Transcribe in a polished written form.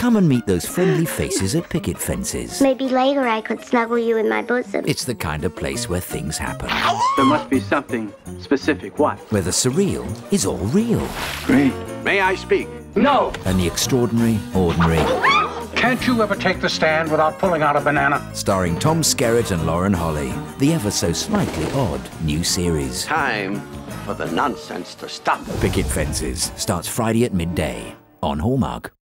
Come and meet those friendly faces at Picket Fences. Maybe later I could snuggle you in my bosom. It's the kind of place where things happen. There must be something specific. What? Where the surreal is all real. Great. May I speak? No! And the extraordinary, ordinary. Can't you ever take the stand without pulling out a banana? Starring Tom Skerritt and Lauren Holly. The ever so slightly odd new series. Time for the nonsense to stop. Picket Fences starts Friday at midday on Hallmark.